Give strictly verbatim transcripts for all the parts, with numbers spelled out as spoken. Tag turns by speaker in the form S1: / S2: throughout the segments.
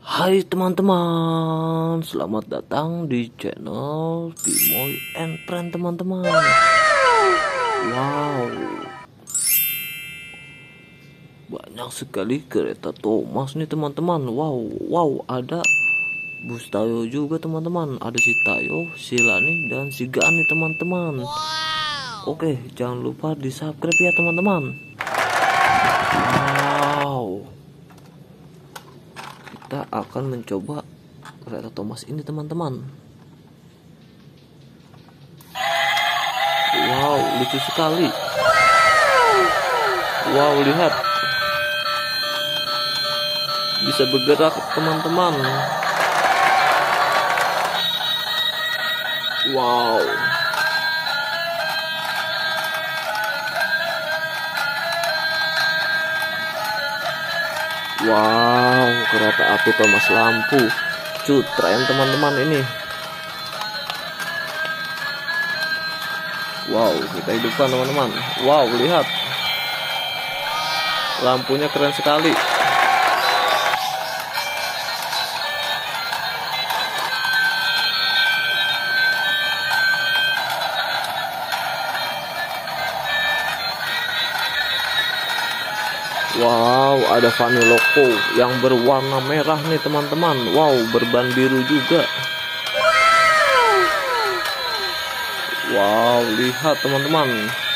S1: Hai teman-teman, selamat datang di channel Bimoy and Friend teman-teman. Wow, banyak sekali kereta Thomas nih teman-teman. Wow, wow, ada bus Tayo juga teman-teman. Ada si Tayo, si Lani, dan si Gani teman-teman. Oke, jangan lupa di subscribe ya teman-teman. Wow, kita akan mencoba kereta Thomas ini teman-teman. Wow, lucu sekali. Wow, lihat, bisa bergerak teman-teman. Wow, wow, kereta api Thomas lampu, cutren teman-teman ini. Wow, kita hidupkan teman-teman. Wow, lihat, lampunya keren sekali. Wow, ada Vaniloko yang berwarna merah nih teman-teman. Wow, berban biru juga. Wow, lihat teman-teman.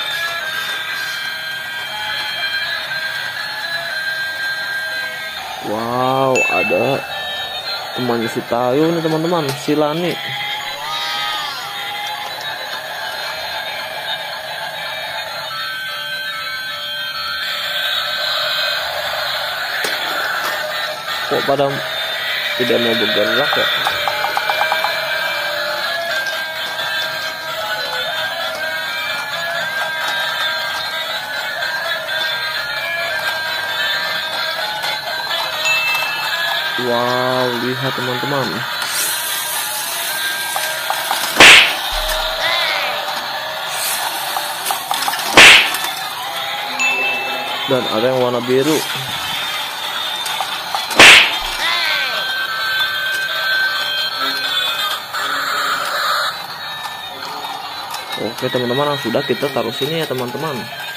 S1: Wow, ada temannya si Tayo nih teman-teman, si Lani. Kok pada tidak mau bergerak ya? Wow, lihat teman-teman. Dan ada yang warna biru. Oke teman-teman, sudah kita taruh sini ya teman-teman.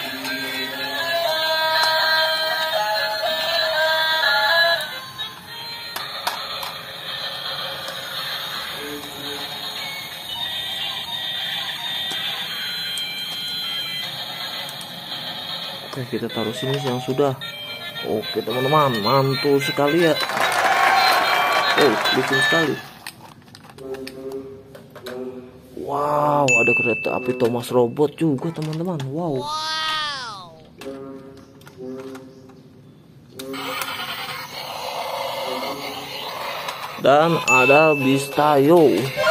S1: Oke, kita taruh sini yang sudah. Oke teman-teman, mantul sekali ya. Oh, lucu sekali. Wow, ada kereta api Thomas robot juga teman-teman. Wow. Dan ada bis Tayo.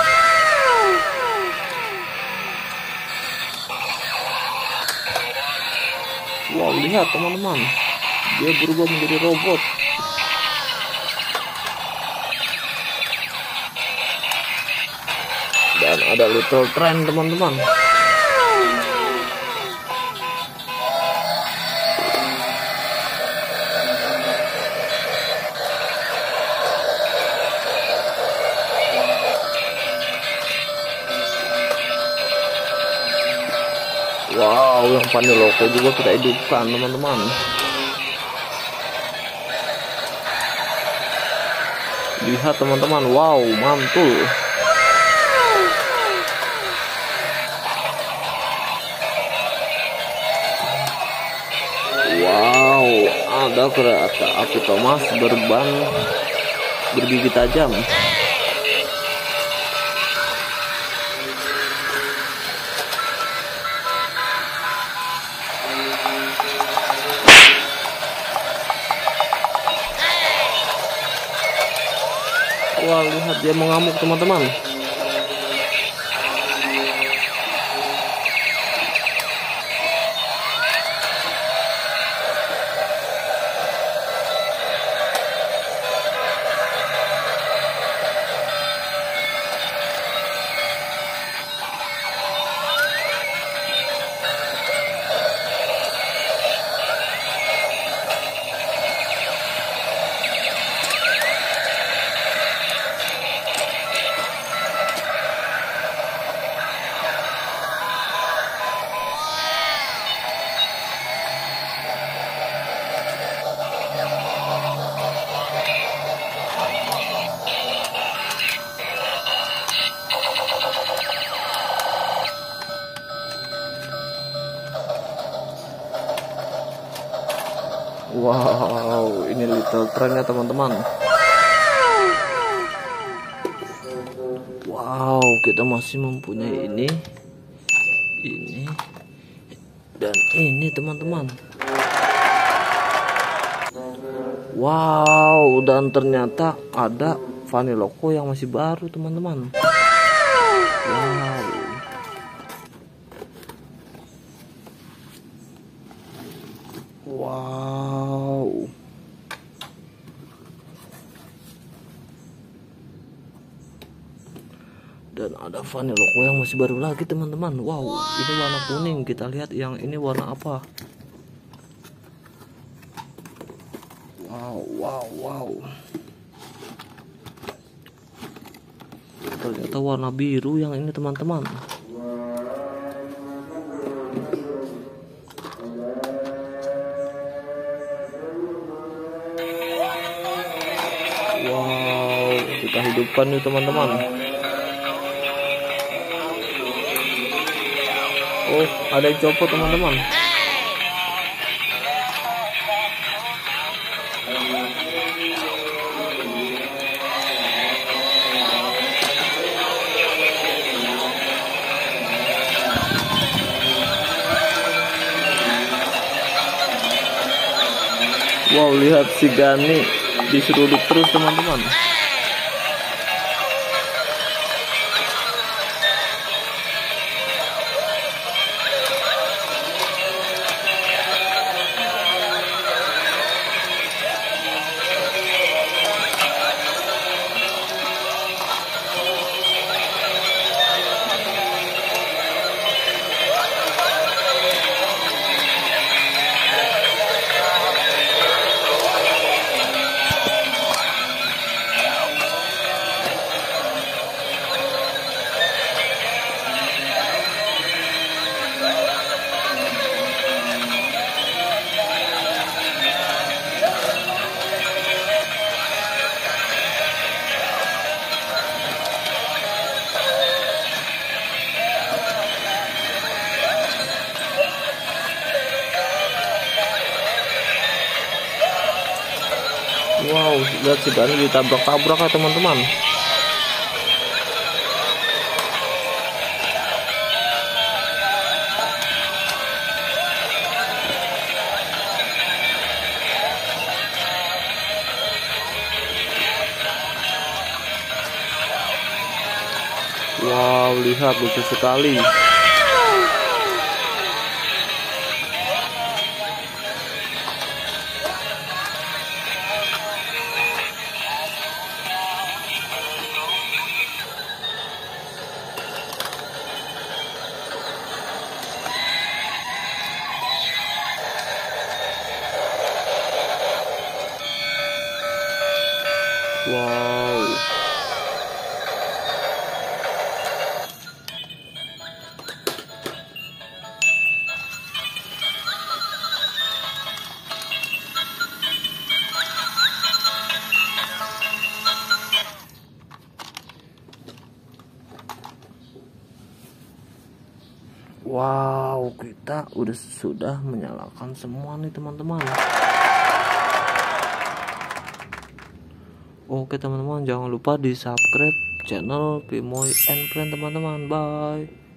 S1: Wow, lihat teman-teman, dia berubah menjadi robot. Dan ada Little Train teman-teman. Wow, yang Vaniloko juga kita hidupkan teman-teman. Lihat teman-teman, wow, mantul. Wow, ada kereta api Thomas berban bergigi tajam. Wah, lihat dia mengamuk teman-teman. Wow, ini little trennya teman-teman. Wow, kita masih mempunyai ini, ini, dan ini teman-teman. Wow, dan ternyata ada Vanilloco yang masih baru teman-teman. Wow. Wow. Dan ada Vanilloco yang masih baru lagi teman-teman. Wow, ini warna kuning. Kita lihat yang ini warna apa. Wow, wow, wow. Ternyata warna biru yang ini teman-teman. Wow, kita hidupkan nih teman-teman. Oh, ada yang copot teman-teman. Wow, lihat si Gani diseruduk terus teman-teman. Wow, lihat si Gani ditabrak-tabrak ya teman-teman. Wow, lihat lucu sekali. Wow. Wow, kita udah sudah menyalakan semua nih teman-teman. Oke teman-teman, jangan lupa di subscribe channel Pimoy and Friend teman-teman. Bye.